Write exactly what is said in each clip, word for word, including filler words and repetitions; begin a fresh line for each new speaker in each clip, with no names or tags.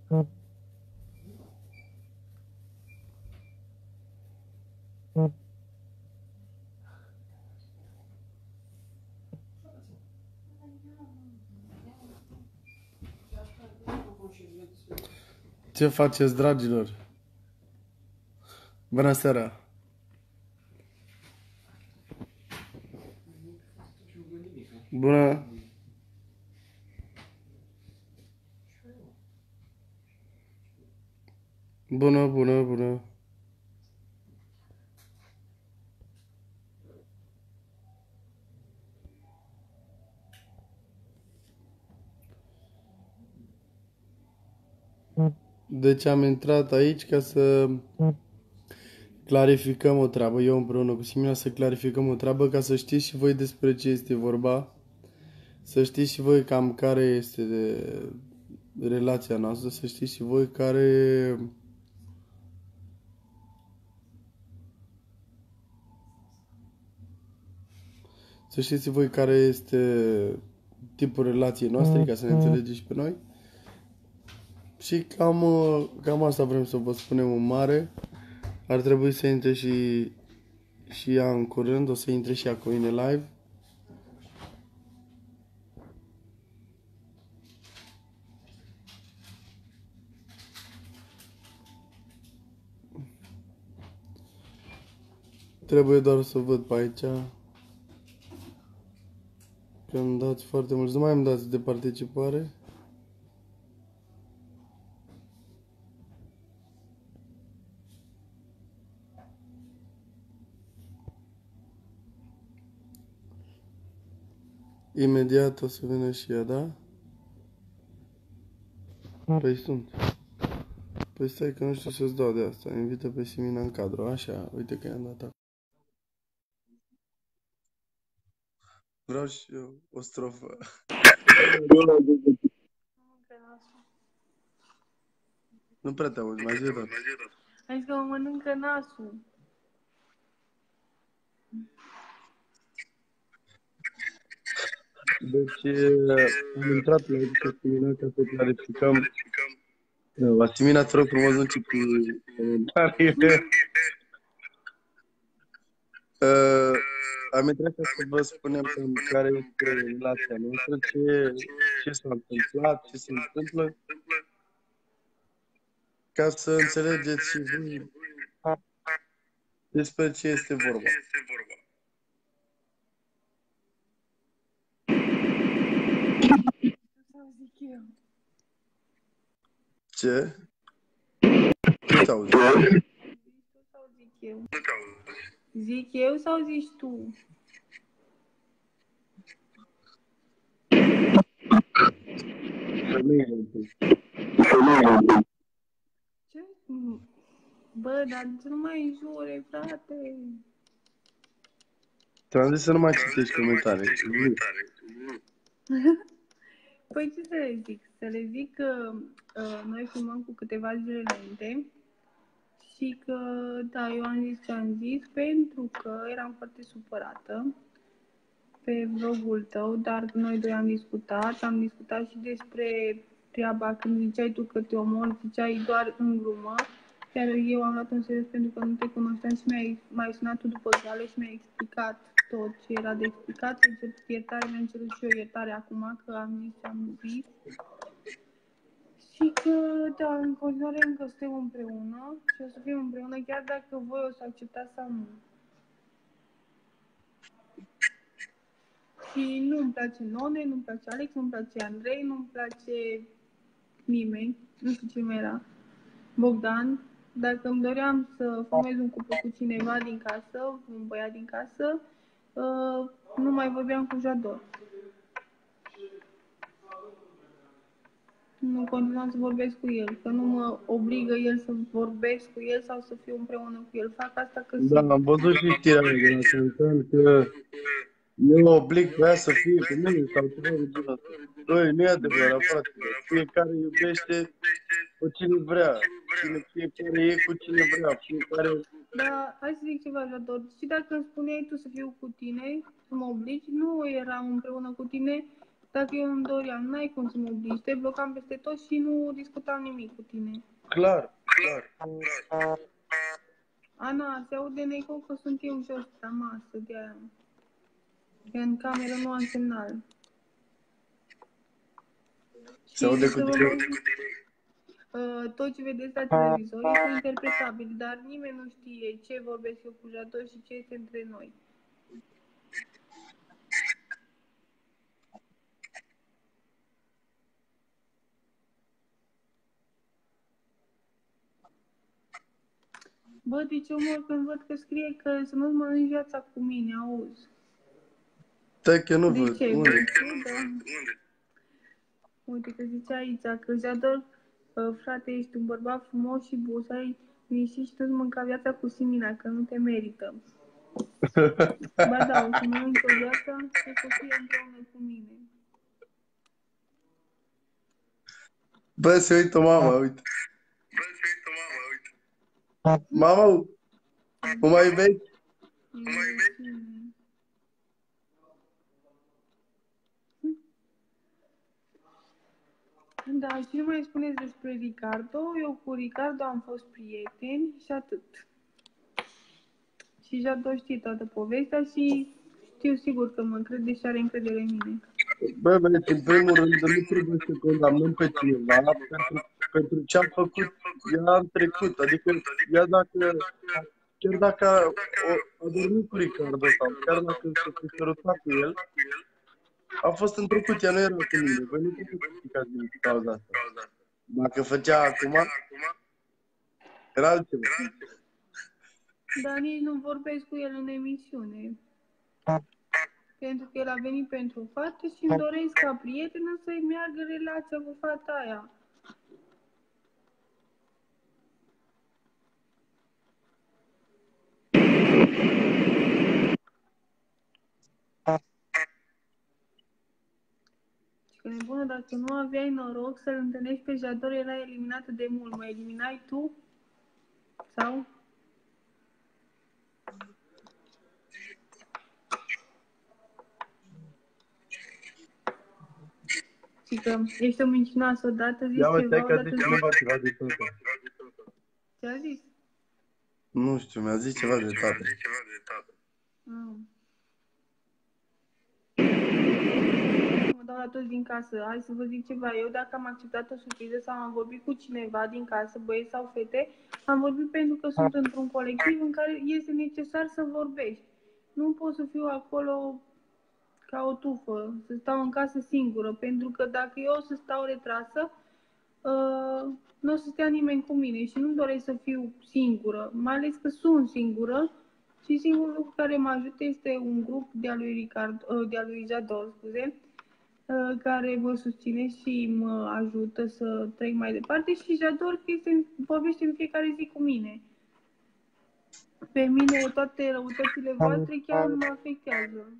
Ce faceți, dragilor? Bună seara! Bună! Bună, bună, bună! Deci am intrat aici ca să clarificăm o treabă, eu împreună cu Simina, să clarificăm o treabă ca să știți și voi despre ce este vorba, să știți și voi cam care este de relația noastră, să știți și voi care... Să știți și voi care este tipul relației noastre, ca să ne înțelegeți și pe noi. Și cam, cam asta vrem să vă spunem în mare. Ar trebui să intre și, și ea în curând, o să intre și ea cu mine live. Trebuie doar să văd pe aici. Că îmi dați foarte mult. Nu mai îmi dați de participare. Imediat o să vină și ea, da? Păi sunt. Păi stai că nu știu să-ți dau de asta. Invită pe Simina în cadru. Așa, uite că i-am dat acum. Vreau și eu o strofă. Nu prea te auzi, mai zi tot.
Hai că mă mănâncă nasul.
Deci am intrat la ediția Simina ca să clarificăm. La Simina, te rog frumos, nu începi cu comentariile. Uh, am intrat ca să vă spunem care este relația noastră, ce, ce s-a întâmplat, ce se întâmplă, ca să înțelegeți și voi despre ce este vorba. Ce? Nu te auzi.
Zic eu. Zic eu sau zici tu? Ce? Bă, dar nu mai jure, frate.
Ți-am zis să nu mai citești comentarii.
Păi ce să le zic? Să le zic că uh, noi filmăm cu câteva zile înainte și că, da, eu am zis ce am zis pentru că eram foarte supărată pe vlogul tău, dar noi doi am discutat, am discutat și despre treaba când ziceai tu că te omori, ziceai doar în glumă, iar eu am luat în serios pentru că nu te cunoșteam și mi-ai mai sunat tu după gale și mi-ai explicat tot ce era de explicat, ai cerut iertare, mi-am cerut și eu iertare acum că am zis ce am zis. Și că, da, în continuare încă suntem împreună și o să fim împreună chiar dacă voi o să acceptați sau nu. Și nu-mi place None, nu-mi place Alex, nu-mi place Andrei, nu-mi place nimeni, nu știu ce mai era, Bogdan. Dacă îmi doream să formez un cuplu cu cineva din casă, un băiat din casă, uh, nu mai vorbeam cu Jador. Nu continuam să vorbesc cu el, că nu mă obligă el să vorbesc cu el sau să fiu împreună cu el. Fac asta că
Da, am văzut și știrea de la Santan că eu oblig pe ea să fie cu mine sau cu mine de genul ăsta. Băi, nu e adevărat, frate. Fiecare iubește cu cine vrea. Cine, fiecare e cu cine vrea. Fiecare...
Da, hai să zic ceva, Jador. Și dacă îmi spuneai tu să fiu cu tine, să mă obligi, nu eram împreună cu tine Dacă eu îmi doream, n-ai cum să mă obligi, te blocam peste tot și nu discutam nimic cu tine.
Clar, clar.
Ana, se aude în eco că sunt eu jos la masă, de-aia. În cameră nu am semnal.
Se aude
Și
cu
să vă
tine.
Uh, tot ce vedeți la televizor este interpretabil, dar nimeni nu știe ce vorbesc eu cu Jador și ce este între noi. Bă, de ce omor când văd că scrie că să nu-ți mănânci viața cu mine, auzi?
Stai că nu
De
văd.
ce?
Unde?
Uite că zice aici că Jador, uh, frate, ești un bărbat frumos și bun, să ai liniștit și nu-ți mânca viața cu Simina, că nu te merită. Ba da, o să mănânci o viață și să fie împreună cu mine.
Bă, se uită mama, uite. Mama, o mai iubești?
Da, și nu mai spuneți despre Ricardo. Eu cu Ricardo am fost prieteni și atât. Și Jador știe toată povestea și știu sigur că mă crede și are încredere în mine.
Bă, băieți, în primul rând, nu trebuie să condamnăm pe cineva pentru, pentru ce a făcut ea în trecut. Adică, ea dacă, chiar dacă a, a dormit cu Ricardo sau chiar dacă s-a sărutat cu el, a fost în trecut, ea nu era cu mine. Voi nu trebuie să explicați din cauza asta. Dacă făcea acum, era altceva.
Dar nici nu vorbesc cu el în emisiune. Pentru că el a venit pentru o fată și îmi doresc ca prietenă să-i meargă relația cu fata aia. Și că nebună, dacă nu aveai noroc să-l întâlnești pe Jador, era eliminată de mult. Mă eliminai tu? Sau? Și că ești o mincinoasă odată, zici
Ia
ceva,
uite că
odată
zice
zici...
ceva ceva de tată.
Ce a zis?
Nu știu, mi-a zis ceva de tată.
Ah. Mă dau la toți din casă. Hai să vă zic ceva. Eu dacă am acceptat o surpriză sau am vorbit cu cineva din casă, băieți sau fete, am vorbit pentru că sunt într-un colectiv în care este necesar să vorbești. Nu pot să fiu acolo ca o tufă, să stau în casă singură, pentru că dacă eu o să stau retrasă, uh, nu o să stea nimeni cu mine și nu doresc să fiu singură, mai ales că sunt singură și singurul lucru care mă ajută este un grup de-a lui, Ricard, uh, de-a lui Jador, scuze, uh, care mă susține și mă ajută să trec mai departe și Jador este, vorbește în fiecare zi cu mine. Pe mine toate răutățile voastre chiar mă afectează.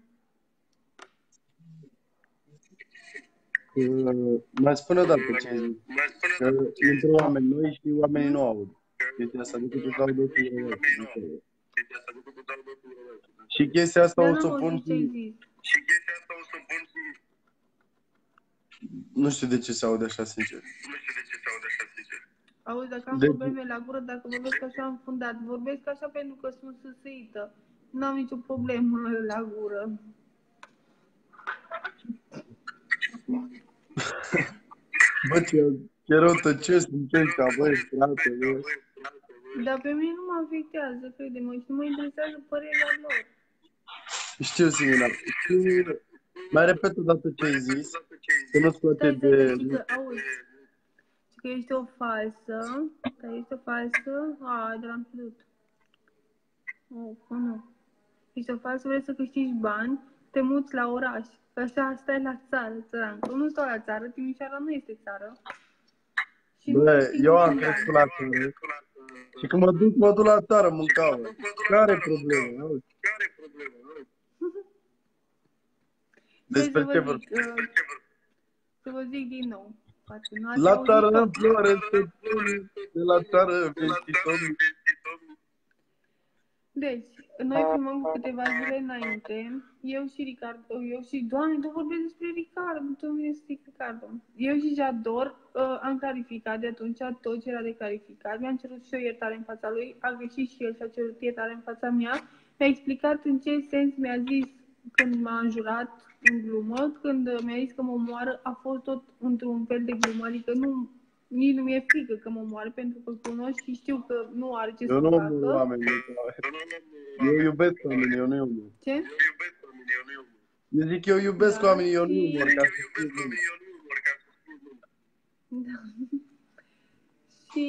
Uh, mai spune o dată ce ai zis. Că între oameni noi și oamenii nu aud. Chestia asta, decât să aud ochiul. Și chestia asta o să o pun și... Nu știu de ce se aude așa, sincer.
Auzi, dacă am
De...
probleme la gură, dacă vorbesc așa înfundat, vorbesc așa pentru că sunt săsăită. Nu am nicio problemă la gură.
Bă, ce, ce rău tăcesc în ăștia, băi, frate, bă.
Dar pe mine nu mă afectează, crede-mă, și nu mă interesează părerea lor.
Știu, Simina. Știu, mai repet o dată ce ai zis, să nu scoate
stai,
de...
Stai, că, auzi, că ești o falsă, că ești o falsă, a, de l-am pierdut. Oh, oh, nu. Ești o falsă, vrei să câștigi bani, te muți la oraș, că așa stai la țară, țărancă. Nu stau la țară, Timișoara nu este țară. Și
Bă, eu am crescut la țară și când mă duc, mă duc la țară, mâncau. Care problema? Auzi? Despre ce vorbim?
Să vă zic din nou.
La țară în floare, de la țară vestitorul.
Deci, noi filmăm cu câteva zile înainte, eu și Ricardo, eu și, Doamne, tu vorbești despre Ricardo, tu nu mi zic Ricardo. Eu și Jador uh, am clarificat de atunci tot ce era de clarificat, mi-am cerut și eu iertare în fața lui, a greșit și el și a cerut iertare în fața mea, mi-a explicat în ce sens mi-a zis când m-a înjurat în glumă, când mi-a zis că mă omoară, a fost tot într-un fel de glumă, adică nu... Nici nu mi-e frică că mă moare pentru că îl cunosc și știu că nu are ce
Eu
să
nu
facă.
oameni. Eu iubesc oamenii, eu nu omor.
Ce?
Eu zic, eu iubesc
Da,
oamenii, eu nu
și-
omor, ca să spun bine.
Da. Și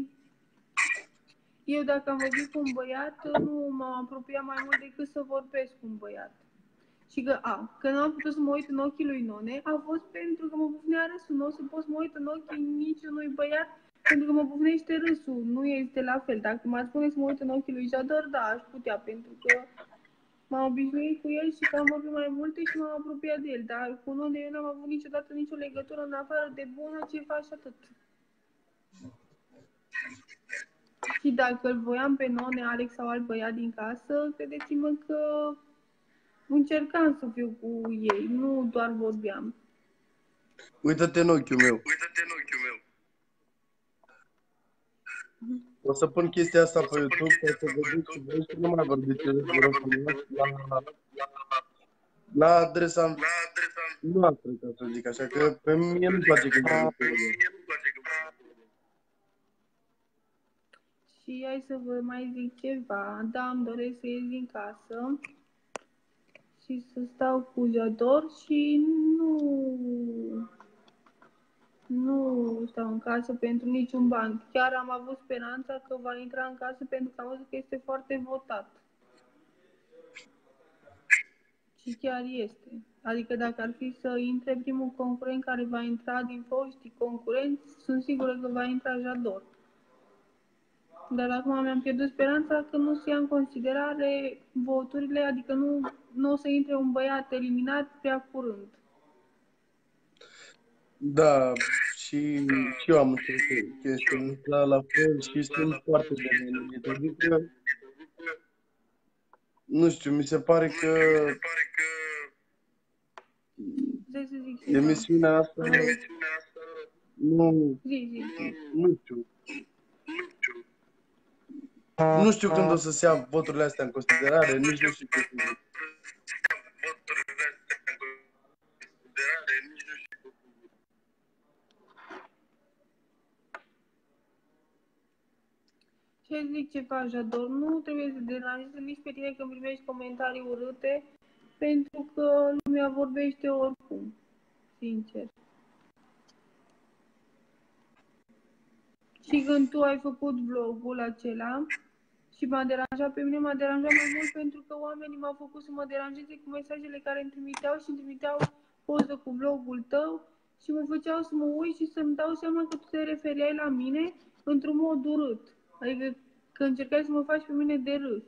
eu dacă am vorbit cu un băiat, nu m-am apropiat mai mult decât să vorbesc cu un băiat. Și că, a, că n-am putut să mă uit în ochii lui None, a fost pentru că mă bufnea râsul. Nu o să pot să mă uit în ochii niciunui băiat, pentru că mă bufnește râsul. Nu este la fel. Dacă m-ar spune să mă uit în ochii lui Jador, da, aș putea, pentru că m-am obișnuit cu el și că am vorbit mai multe și m-am apropiat de el. Dar cu None eu n-am avut niciodată nicio legătură în afară de bună ce faci și atât. Și dacă îl voiam pe None, Alex sau alt băiat din casă, credeți-mă că încercam să fiu cu ei, nu doar vorbeam.
Uită-te în ochiul meu.
Uită-te în ochiul meu.
O să pun chestia asta pe YouTube, ca să vedeți și voi și nu mai vorbiți, vă rog frumos, la, la adresa
La adresa
noastră, ca să zic așa, că pe mine nu-mi place când vorbesc pe
mie nu-mi place că
Și hai să vă mai zic ceva. Da, îmi doresc să ies din casă și să stau cu Jador și nu, nu stau în casă pentru niciun ban. Chiar am avut speranța că va intra în casă pentru că am văzut că este foarte votat. Și chiar este. Adică dacă ar fi să intre primul concurent care va intra din foștii concurenți, sunt sigură că va intra Jador. Dar acum mi-am pierdut speranța că nu se ia în considerare voturile, adică nu, nu o să intre un băiat eliminat prea curând.
Da, și, și eu am înțeles chestia asta la fel și sunt foarte de nenumit. Adică, nu știu, mi se pare că
pare că
Vrei să zic ceva?
emisiunea asta
emisiunea asta
nu,
Zi, zi, zi.
nu știu. Nu știu când o să se ia voturile astea în considerare, nici nu știu ce să zic.
voturile astea în considerare, nici nu știu.
Ce zic ce faci, Jador? Nu trebuie să deranjeze nici pe tine când primești comentarii urâte, pentru că lumea vorbește oricum, sincer. Și când tu ai făcut vlogul acela și m-a deranjat pe mine, m-a deranjat mai mult pentru că oamenii m-au făcut să mă deranjeze cu mesajele care îmi trimiteau și îmi trimiteau poză cu vlogul tău și mă făceau să mă uit și să-mi dau seama că tu te referiai la mine într-un mod urât. Adică că încercai să mă faci pe mine de râs.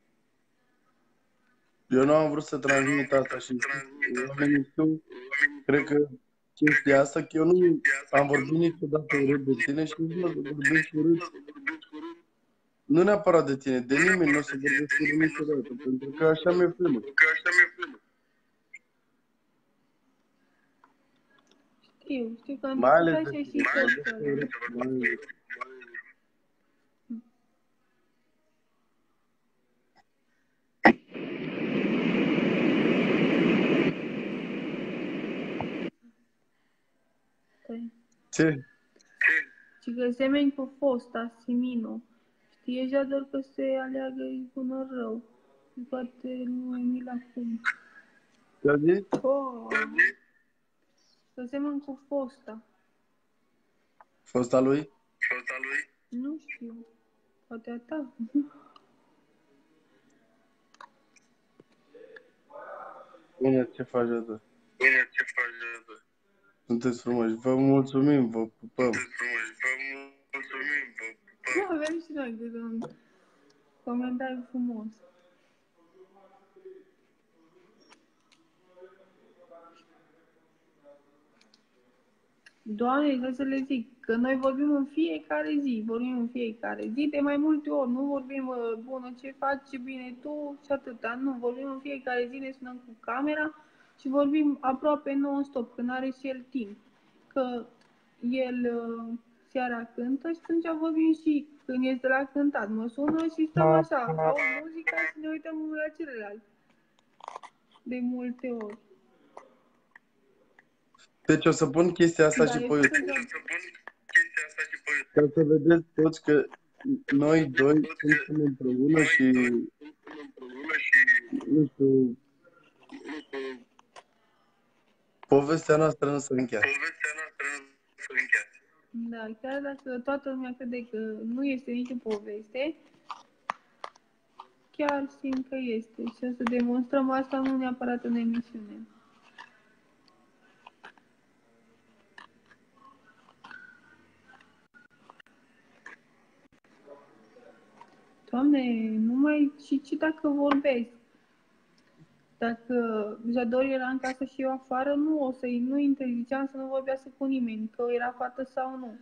Eu nu am vrut să transmit asta și oamenii știu, cred că chestia asta, că eu nu am vorbit niciodată urât de tine și nici nu vorbesc urât. Nu neapărat de tine, de nimeni nu o să vorbesc urât niciodată, pentru că așa mi-e frică.
Că așa mi-e frică.
Știu, știu că
Mai ales
așa
de
și tot ăla.
mai-
Stai.
Ce?
Și că semeni cu fosta, Simino. Știe Jador că se aleagă până rău. Și poate nu e mil acum.
Ce-a zis?
Oh, să semeni cu fosta.
Fosta lui?
Fosta lui?
Nu știu. Poate a ta.
Bine, ce faci atât?
Bine, ce faci de doi?
Sunteți frumoși, vă mulțumim, vă pupăm.
Sunteți frumoși, vă mulțumim, vă pupăm.
Nu avem și noi câte un comentariu frumos. Doamne, trebuie să le zic că noi vorbim în fiecare zi, vorbim în fiecare zi de mai multe ori, nu vorbim, uh, bună, ce faci, ce bine tu și atâta, nu, vorbim în fiecare zi, ne sunăm cu camera și vorbim aproape non-stop, când are și el timp, că el uh, seara cântă și atunci vorbim și când este la cântat, mă sună și stăm așa, aud muzica și ne uităm unul la celălalt, de multe ori.
Deci o să pun chestia asta
Da,
și
e
pe YouTube.
super,
Să pun chestia asta și pe YouTube.
Ca să vedeți toți că noi doi suntem împreună și,
Împreună și,
nu știu,
nu știu,
povestea noastră nu se încheie.
povestea noastră nu se încheie.
da, chiar dacă toată lumea crede că nu este nicio poveste, chiar simt că este și o să demonstrăm asta nu neapărat în emisiune. Doamne, nu mai și ce dacă vorbesc? Dacă Jador era în casă și eu afară, nu o să-i nu interziceam să nu vorbească cu nimeni, că era fată sau nu.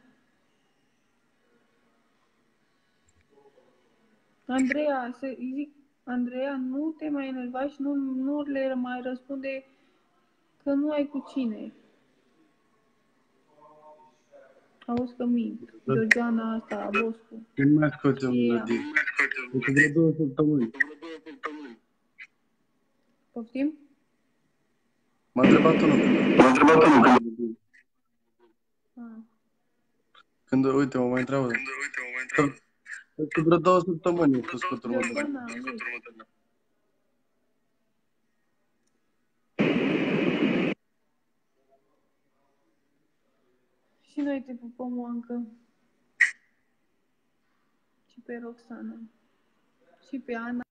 Andreea, să îi zic, Andreea, nu te mai enerva și nu, nu le mai răspunde că nu ai cu cine. Auzi că mint. Georgiana asta, Boscu.
Nu mai asculte un
Și ea.
melodie. Deci vreo două săptămâni.
Poftim?
M-a întrebat unul când...
M-a întrebat unul când...
Ah.
Când, uite, mă mai întreabă.
Când, uite, mă mai întreabă.
Deci vreo două săptămâni a fost scutul următor.
Georgiana,
Scutul
zic.
următor.
Și noi te pupăm, Moancă. Și pe Roxana. Și pe Ana.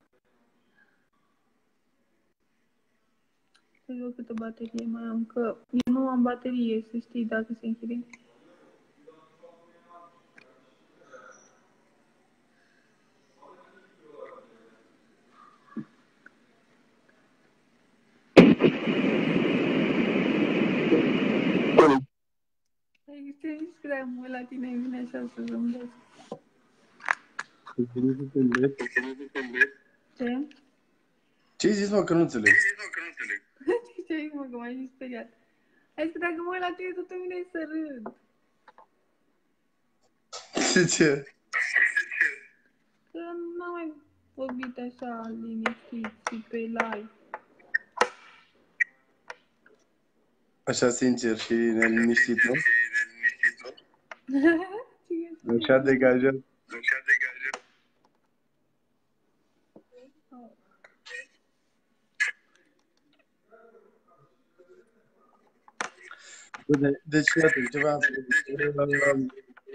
Să văd câtă baterie mai am, că eu nu am baterie, să știi, dacă se închide. Ai zis prea mult la tine, îmi vine așa să zâmbesc.
Deci nu se înțeleg.
Ce?
Ce-ai zis, mă, că nu înțeleg?
Nu, că nu înțeleg.
Ce ai zis, mă, că m-ai speriat? Hai că dacă mă uit la tine, tot îmi vine să râd.
De ce?
Că n-am mai vorbit așa liniștit și pe live.
Așa sincer și neliniștit, nu?
Și neliniștit, nu?
Așa degajat.
Așa degajat.
Bine, deci, iată, ce vreau să zic.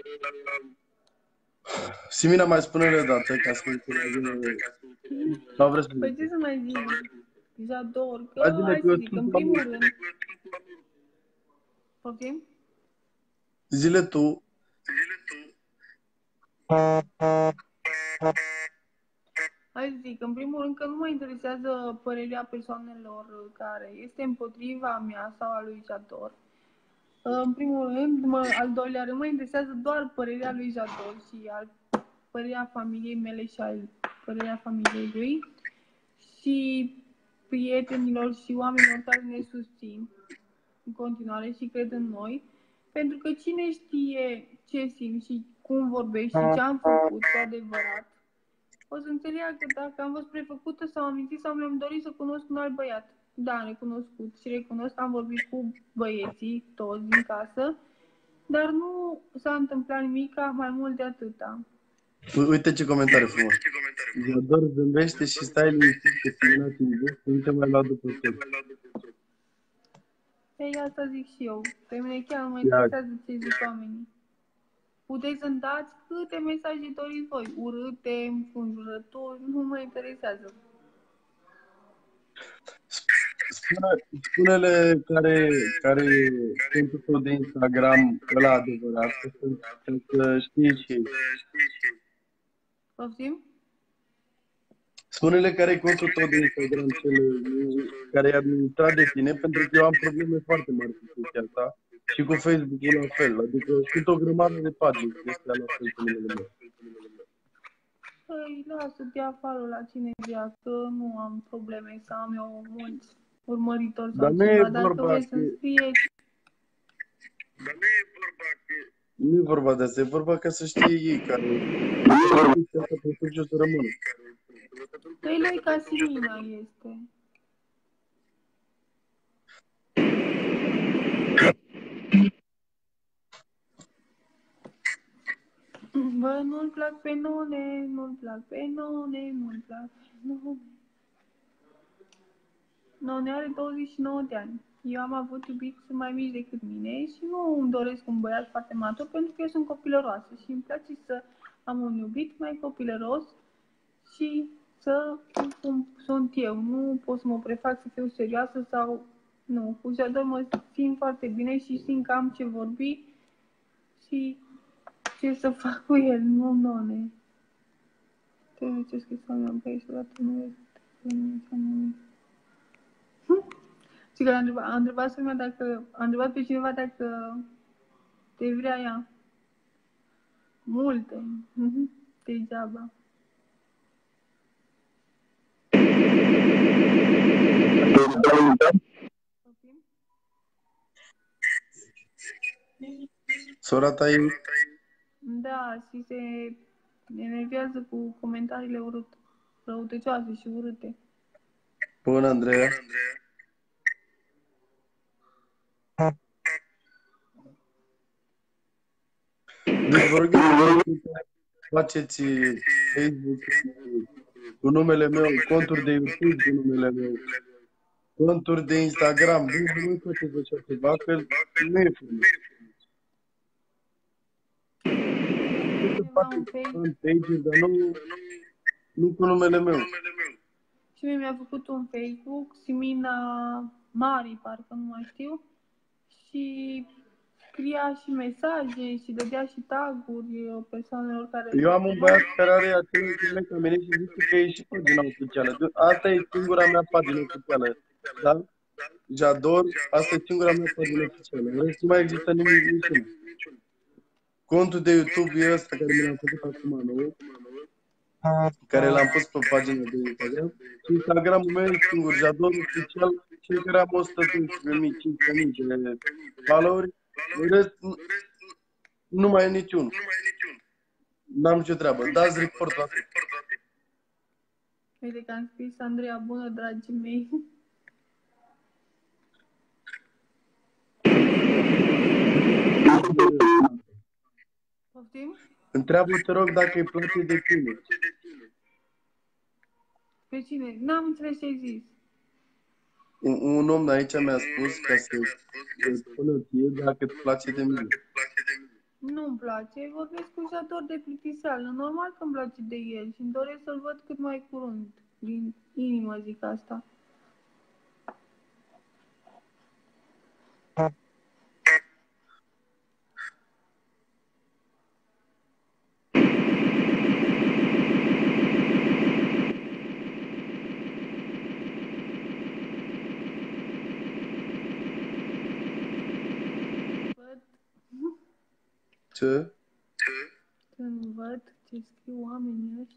Simina, mai spune-le o dată, ca să înțelegem. Sau vreți să
Păi ce să mai zic? Jador, că
Hai, zile
hai
că
să
eu
zic,
sunt
în
la
primul
mult.
rând... Poftim?
Zile tu.
Zile tu.
Hai să zic, în primul rând că nu mă interesează părerea persoanelor care este împotriva mea sau a lui Jador. În primul rând, mă, al doilea rând, mă interesează doar părerea lui Jador și al părerea familiei mele și al părerea familiei lui și prietenilor și oamenilor care ne susțin în continuare și cred în noi, pentru că cine știe ce simt și cum vorbești și ce am făcut cu adevărat, o să înțeleagă dacă am fost prefăcută sau am mințit sau mi-am dorit să cunosc un alt băiat. Da, necunoscut și recunosc, am vorbit cu băieții, toți din casă, dar nu s-a întâmplat nimic mai mult de atâta.
Uite ce comentariu frumos.
Ce comentarii?
Jador zâmbește și stai liniștit că Simina te iubește, nu te mai lua după tot.
Ei, asta zic și eu. Pe mine chiar nu mă
Ia.
interesează ce zic oamenii. Puteți să-mi dați câte mesaje doriți voi, urâte, înjurături, nu mă interesează.
Spune, spune-le care, care contul tău de Instagram ăla adevărat, ca să, să știe și ei.
Poftim?
Spune-le care e contul tău de Instagram cel, care e administrat de tine, pentru că eu am probleme foarte mari cu chestia asta. Și cu Facebook-ul la fel. Adică sunt o grămadă de pagini de astea la fel cu numele meu.
Păi, lasă, te afară la cine vrea, că nu am probleme să am eu mulți urmăritori
Dar
sau
nu e
ceva. Dacă
vorba
vrei
că...
să-mi scrieți,
Dar nu e vorba că...
Nu e vorba de asta, e vorba ca să știe ei care... Chestia asta pentru ce o să rămână.
păi lui ca și Mina este. Bă, nu-l plac pe none, nu-l plac pe none, nu-l plac pe none. None are douăzeci și nouă de ani. Eu am avut iubiți mai mici decât mine și nu îmi doresc un băiat foarte matur pentru că eu sunt copilăroasă și îmi place să am un iubit mai copilăros și să fiu cum sunt eu. Nu pot să mă prefac să fiu serioasă sau... Nu, cu Jador mă simt foarte bine și simt că am ce vorbi și ce să fac cu el, nu none. Trebuie ce scris să mi-am pe aici, odată nu este. Și că a întrebat, a întrebat lumea dacă, a întrebat pe cineva dacă te vrea ea. Multe. Degeaba.
Sora ta e...
Da, și se enervează cu comentariile urâte, răutăcioase și urâte.
Bună, Andreea. Deci vă rog să faceți Facebook cu numele meu, conturi de YouTube cu numele meu, conturi de Instagram. Bine, nu faceți așa ceva, că nu e frumos. Nu faceți fanpage, dar nu, nu cu numele meu.
Și mie mi-a făcut un Facebook, Simina Mari, parcă nu mai știu, și scria și mesaje și dădea și tag-uri persoanelor care...
Eu am un băiat care are același nume ca mine și zice că e și pagina oficială. Asta e singura mea pagină oficială. Da? Jador, asta e singura mea pagină oficială. În rest nu mai există nimic niciun. Contul de YouTube e ăsta care mi l-am făcut acum nou, care l-am pus pe pagina de Instagram. Și Instagramul meu e singur, Jador oficial, și care am o sută cincisprezece mii, cinci sute mii de followeri. În rest, nu mai e niciun. N-am nicio treabă. Dați report la tot.
Uite că am scris Andreea bună, dragii mei. Poftim?
Întreabă, te rog, dacă îi place de tine.
Pe cine? N-am înțeles ce ai zis.
Un, un om de aici mi-a spus ca să spună ție dacă îți place de mine.
Nu-mi place, vorbesc cu Jador de plictiseală. Normal că îmi place de el și îmi doresc să-l văd cât mai curând. Din inimă zic asta. Văd.
Ce?
Când văd ce scriu oamenii ăștia.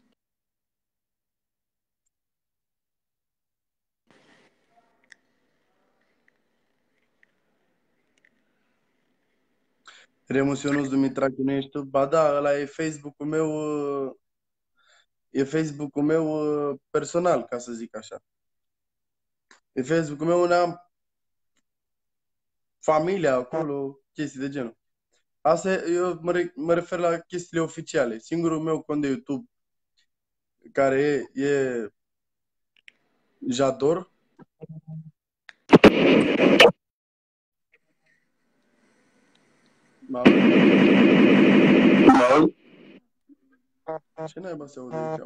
Remus Ionuț Dumitrache, nu ești tu? Ba da, ăla e Facebook-ul meu, e Facebook-ul meu personal, ca să zic așa. E Facebook-ul meu unde am familia acolo, chestii de genul. Asta e, eu mă, re, mă refer la chestiile oficiale. Singurul meu cont de YouTube care e, e Jador. Ce naiba se aude aici?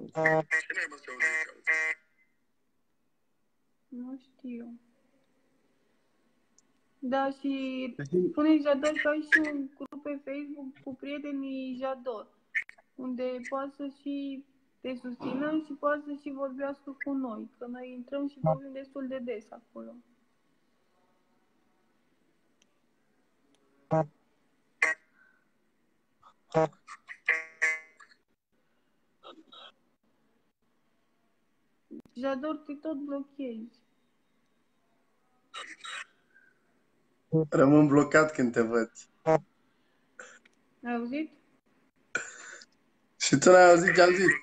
Nu știu. Da, și spune Jador că ai și un grup pe Facebook cu prietenii Jador, unde poate să și te susțină și poate să și vorbească cu noi, că noi intrăm și vorbim destul de des acolo. Jador, te tot blochezi.
Rămân blocat când te văd.
Ai auzit?
Și tu n-ai auzit ce am zis?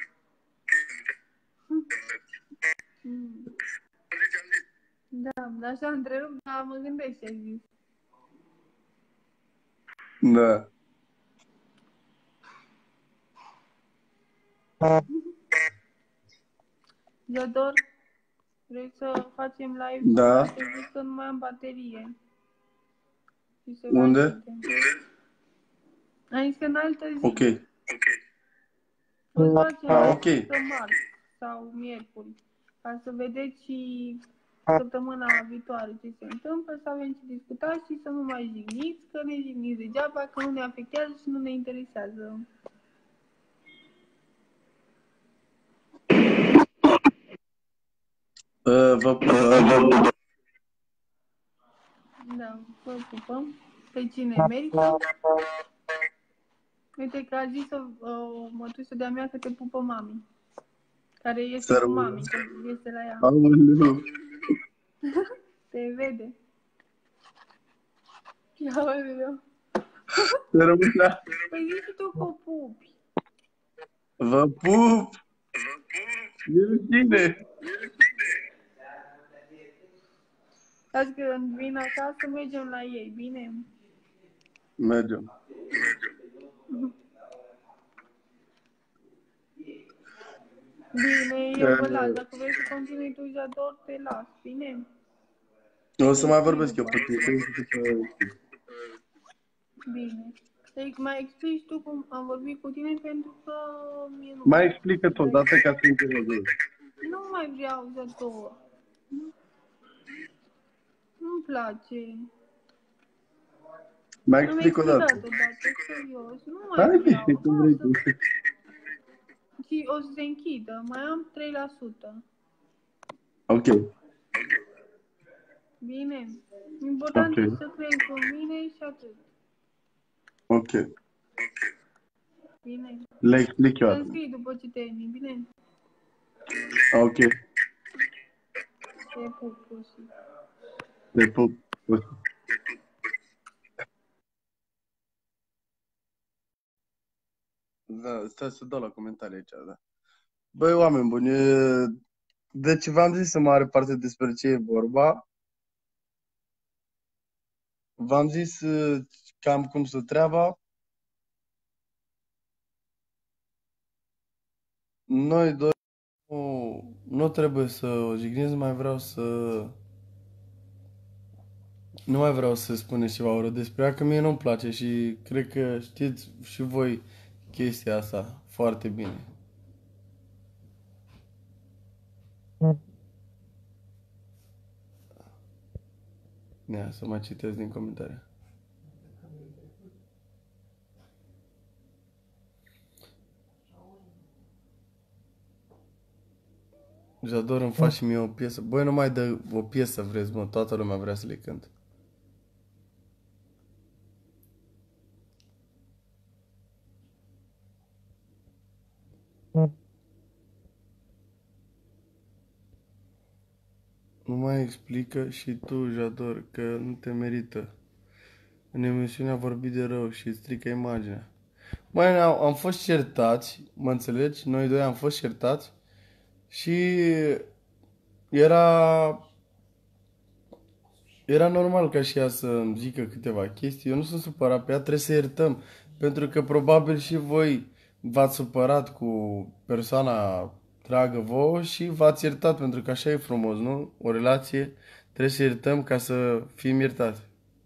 Mm. Da, dar așa întrerup, dar mă gândesc ce ai zis.
Da.
Jador, vrei să facem live?
Da.
Să zic că nu mai am baterie. Și se
Unde?
va închide. Am zis că în altă zi.
Ok.
O să facem
Ah,
live
ok.
să marți sau miercuri. Ca să vedeți și săptămâna viitoare ce se întâmplă, să avem ce discuta și să nu mai jigniți, că ne jigniți degeaba, că nu ne afectează și nu ne interesează.
Uh, vă uh,
Da, vă pupăm. Pe cine merită? Uite că a zis o, o mătușă de-a mea că te pupă mami. Care este
Să
cu
rămână.
mami, că este la ea.
Aoleu.
Te vede. Aoleu.
Să rămână.
Păi zici și tu că o pupi.
Vă pup. E bine.
Azi când vin acasă, mergem la ei, bine?
Mergem.
Bine, eu vă las. Dacă vrei să continui tu, Jador, te las, bine?
O să mai vorbesc eu puțin.
Bine. Deci mai explici tu cum am vorbit cu tine pentru că mie nu.
Mai explică-ți odată ca să înțeleg.
Nu mai vreau, Jador. Nu- Nu-mi place.
Mai
Am
explic
explicat
odată.
odată, serios. Nu mai
Hai,
vreau.
zici cum vrei tu.
Și o să se închidă. Mai am trei la sută.
Ok.
Bine. Important
Ok.
e să crezi în mine și atât.
Ok.
Bine.
Le explic eu
Să
atunci.
scrii după ce termin, bine?
Ok.
Te pup, pusi.
Te pup. Da, stai să dau la comentarii aici, da. Băi, oameni buni, e- deci v-am zis în mare parte despre ce e vorba. V-am zis uh, cam cum să treaba. Noi doi nu, nu trebuie să o jigniți, mai vreau să... Nu mai vreau să spuneți ceva urât despre ea, că mie nu-mi place și cred că știți și voi chestia asta foarte bine. Ia, să mai citesc din comentarii. Jador, îmi faci și mie o piesă. Băi, nu mai dă o piesă vreți, mă, toată lumea vrea să le cânt. Nu mai explică și tu, Jador, că nu te merită. În emisiune a vorbit de rău și îți strică imaginea. Băi, am, am fost certați, mă înțelegi? Noi doi am fost certați și era era normal ca și ea să îmi zică câteva chestii. Eu nu sunt supărat pe ea, trebuie să iertăm. Pentru că probabil și voi v-ați supărat cu persoana dragă vouă și v-ați iertat, pentru că așa e frumos, nu? O relație, trebuie să iertăm ca să fim iertați.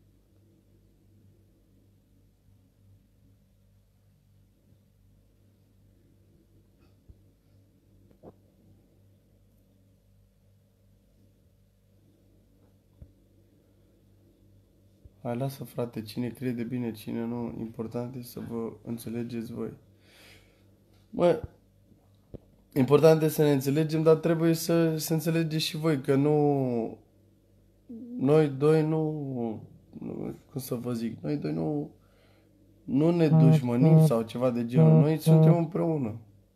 Hai, lasă, frate, cine crede bine, cine nu, important e să vă înțelegeți voi. Mă, important e să ne înțelegem, dar trebuie să se înțelegeți și voi, că nu... Noi doi nu... nu, cum să vă zic, noi doi nu, nu ne dușmănim sau ceva de genul, noi suntem împreună.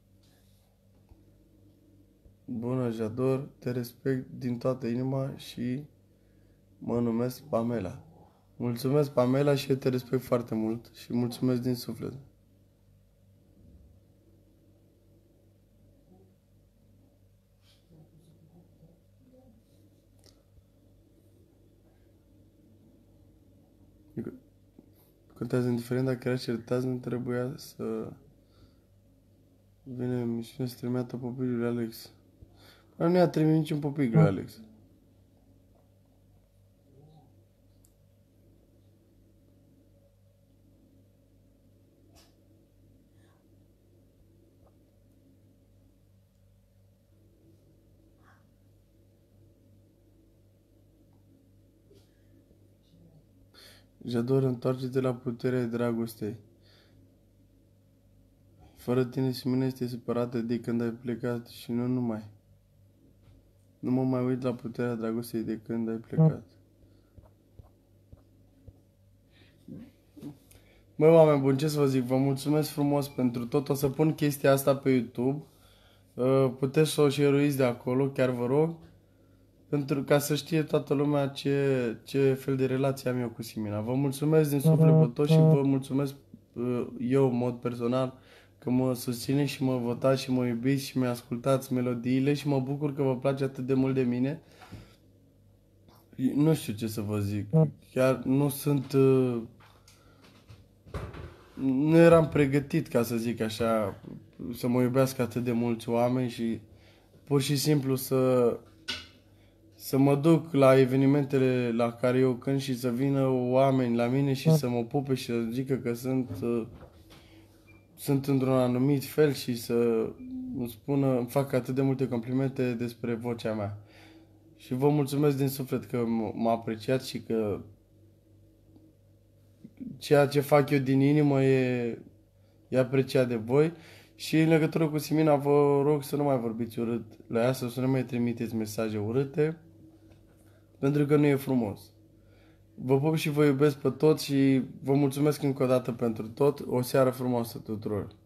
Bună, Jador, te respect din toată inima și mă numesc Pamela. Mulțumesc, Pamela, și eu te respect foarte mult și mulțumesc din suflet. Contează indiferent dacă era certați, nu trebuia să vină emisiunea să trimită popilul lui Alex. Dar nu i-a trimis niciun popic lui Alex. Jador, întoarce-te la puterea dragostei. Fără tine și mine este separată de când ai plecat și nu numai. Nu mă mai uit la puterea dragostei de când ai plecat. Băi, oameni buni, ce să vă zic, vă mulțumesc frumos pentru tot. O să pun chestia asta pe YouTube. Puteți să o share-uiți de acolo, chiar vă rog. Pentru ca să știe toată lumea ce, ce fel de relație am eu cu Simina. Vă mulțumesc din suflet pe tot și vă mulțumesc eu, în mod personal, că mă susțineți și mă votați și mă iubiți și mi-ascultați melodiile și mă bucur că vă place atât de mult de mine. Nu știu ce să vă zic. Chiar nu sunt... Nu eram pregătit, ca să zic așa, să mă iubească atât de mulți oameni și pur și simplu să... Să mă duc la evenimentele la care eu cânt și să vină oameni la mine și să mă pupe și să zică că sunt, uh, sunt într-un anumit fel și să îmi spună, îmi fac atât de multe complimente despre vocea mea. Și vă mulțumesc din suflet că m-a apreciat și că ceea ce fac eu din inimă e, e apreciat de voi. Și în legătură cu Simina vă rog să nu mai vorbiți urât la ea, să nu mai trimiteți mesaje urâte. Pentru că nu e frumos. Vă pup și vă iubesc pe toți și vă mulțumesc încă o dată pentru tot. O seară frumoasă tuturor.